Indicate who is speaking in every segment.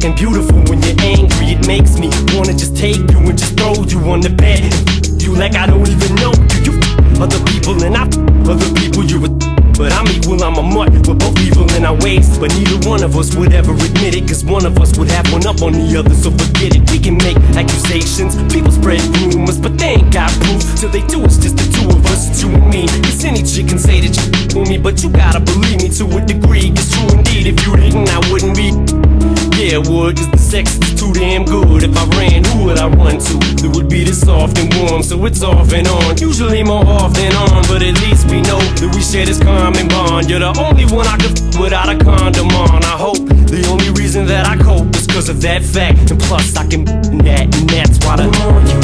Speaker 1: fucking beautiful. When you're angry, it makes me wanna just take you and just throw you on the bed and you like I don't even know you. You other people and I other people. You're a but I'm equal, I'm a mutt. We're both evil in our ways, but neither one of us would ever admit it, cause one of us would have one up on the other, so forget it. We can make accusations, people spread rumors, but they ain't got proof. Till they do, it's just the two of us, it's you and me. Cause any chick can say that you for me, but you gotta believe me to a degree. Cause true indeed, if you didn't, I wouldn't be. Yeah, it would, cause the sex is too damn good. If I ran, who would I run to? It would be this soft and warm, so it's off and on. Usually more off than on, but at least we know that we share this common bond. You're the only one I could without a condom on. I hope the only reason that I cope is cause of that fact. And plus I can that, and that's why the more you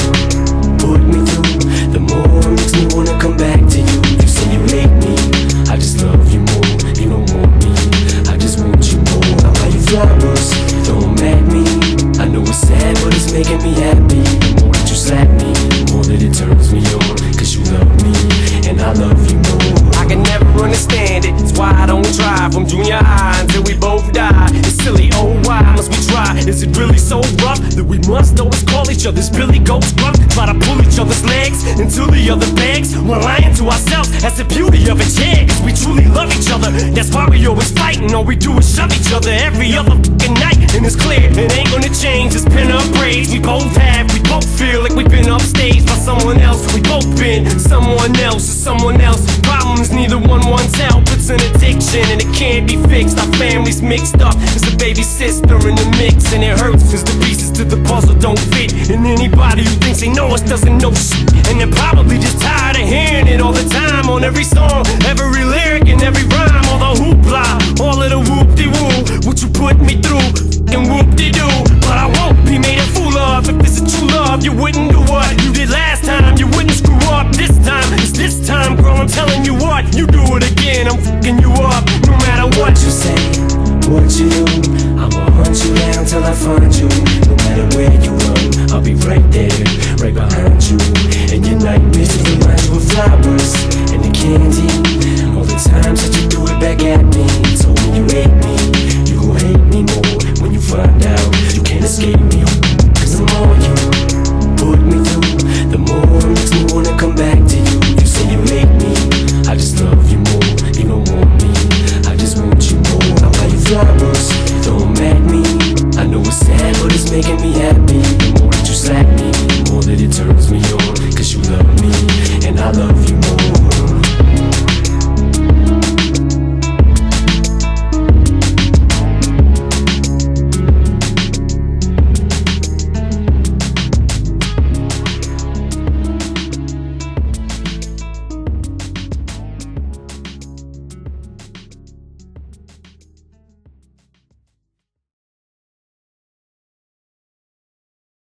Speaker 1: put me through, the more it makes me wanna come back to you. You say you hate me, I just love you more. You don't want me, I just want you more. I buy you flowers, throw them at me. I know it's sad, but it's making me happy. The more that you slap me, the more that it turns me on. Cause you love me, and I love you more. I can never understand it, it's why I don't try. From junior high until we both die. It's silly, oh why must we try? Is it really so rough that we must always call each other's Billy Goats rough? Try to pull each other's legs until the other begs. We're lying to ourselves, that's the beauty of it, yeah. Cause we truly love each other, that's why we always fighting. All we do is shove each other every other fucking night. And it's clear, it ain't gonna change, it's pin up braids. We both feel like we've been upstaged by someone else. We both been someone else or someone else. Problems neither one wants help, it's an addiction and it can't be fixed. Our family's mixed up, there's a baby sister in the mix. And it hurts cause the pieces to the puzzle don't fit. And anybody who thinks they know us doesn't know shit. And they're probably just tired of hearing it all the time. On every song, every lyric and every rhyme. All the hoopla, all of the whoop-de-woo. What you put me through, and whoop-de-doo. But I won't be made a fool of. If this is true love, you wouldn't do what you did last time. You wouldn't screw up this time. It's this time, girl, I'm telling you what. You do it again, I'm fucking you up. No matter what you say, what you do, I'ma hunt you down till I find you. No matter where you run, I'll be right there, right behind you. And your nightmares will remind you of flowers and the candy. All the times that you threw it back at me. Told me you hate me, you gon' hate me more when you find out you can't escape me.